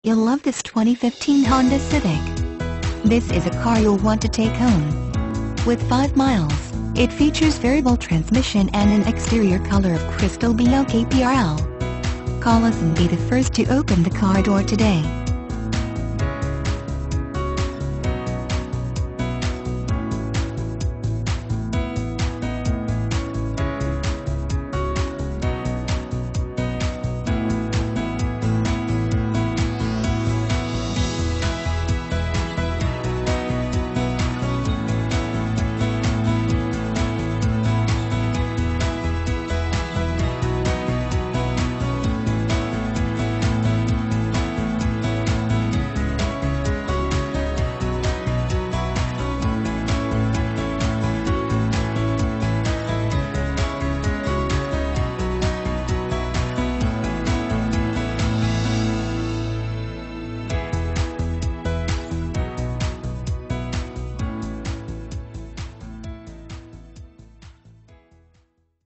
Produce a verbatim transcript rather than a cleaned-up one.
You'll love this twenty fifteen Honda Civic. This is a car you'll want to take home. With five miles, it features variable transmission and an exterior color of CRYSTAL B L K P R L. Call us and be the first to open the car door today.